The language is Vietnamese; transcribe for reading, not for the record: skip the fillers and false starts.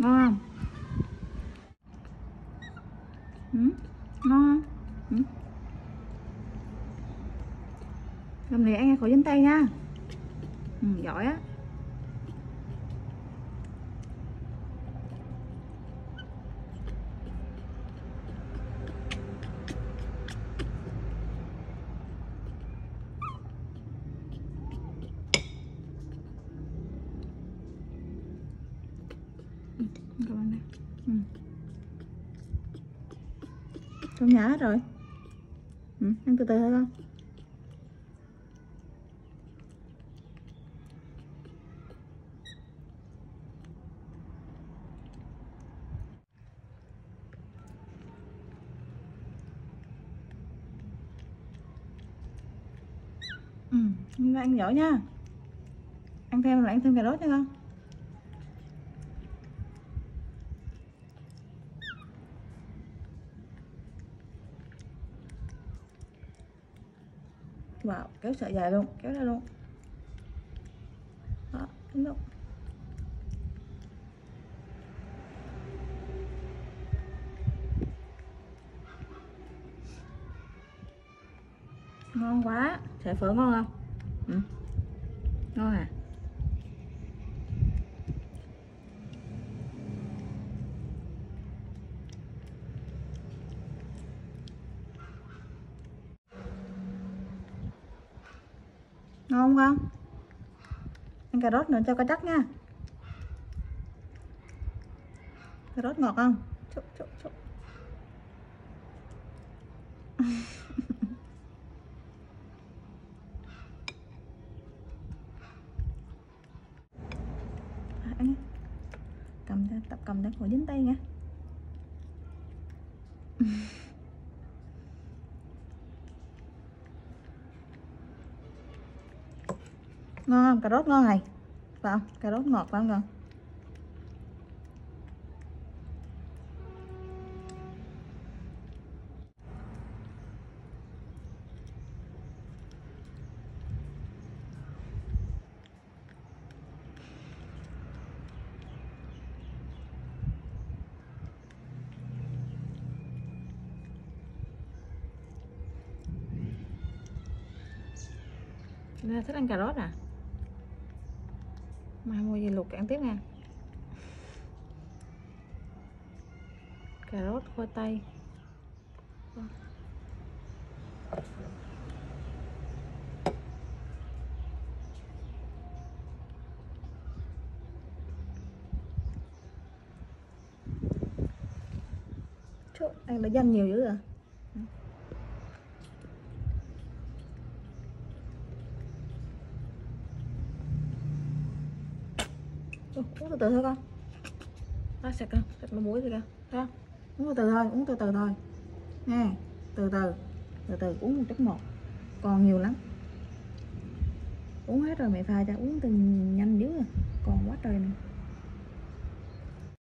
Ngon không? Ngon không? Hôm nay ăn khỏi dính tay nha. Giỏi á. Cảm ơn nè. Con nhả hết rồi. Ăn từ từ thôi con. Ăn giỏi nha. Ăn thêm là ăn thêm cà rốt nha con. Wow, kéo sợi dài luôn, kéo ra luôn. Đó, đúng luôn. Ngon quá, sợi phở ngon không? Ngon à? Ngon không? Ăn cà rốt nữa cho có chắc nha. Cà rốt ngọt không? Chúc, chúc, chúc. Ăn cầm tập cầm để khỏi dính tay nha. Ngon không? Cà rốt ngon này. Phải không? Cà rốt ngọt phải không con? Nên thích ăn cà rốt à? Mai mua gì luộc ăn tiếp nha. Cà rốt, khoai tây. Trời, ăn là dăm nhiều dữ à? Uống từ từ thôi con. Đó, sạch con, sạch mũi thì con. Đó, uống từ từ thôi, uống từ từ thôi. Nha, từ từ uống một chút một. Còn nhiều lắm. Uống hết rồi mẹ pha cho uống từng nhanh dữ à. Còn quá trời này.